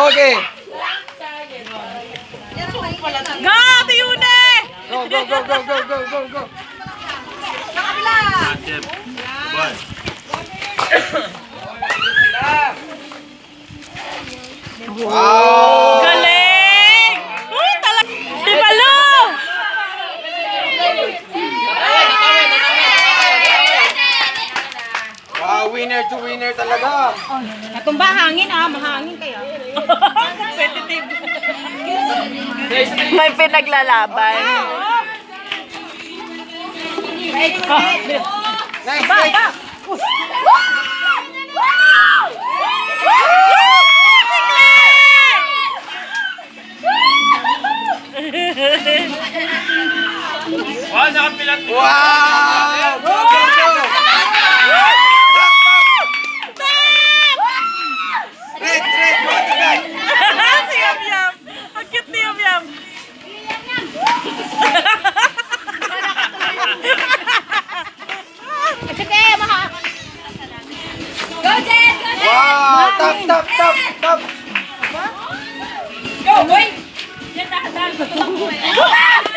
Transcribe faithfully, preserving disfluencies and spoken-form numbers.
Okay. Go, Tiyune! Go, go, go, go, go, go, go, go. Boy. Wow! Galing! Uy, talaga! Si Palo! Wow, winner to winner talaga. Natumba hangin ah, mahangin kaya. Competitive. May pinaglalaban. Next, next. Wow, nakapilat. Wow! Go, go, go! Red, red, back to back. Si Yam Yam. Ang cute ni Yam Yam. Wow! Top, top, top, top! Go, boy! Yan, dahan-dahan.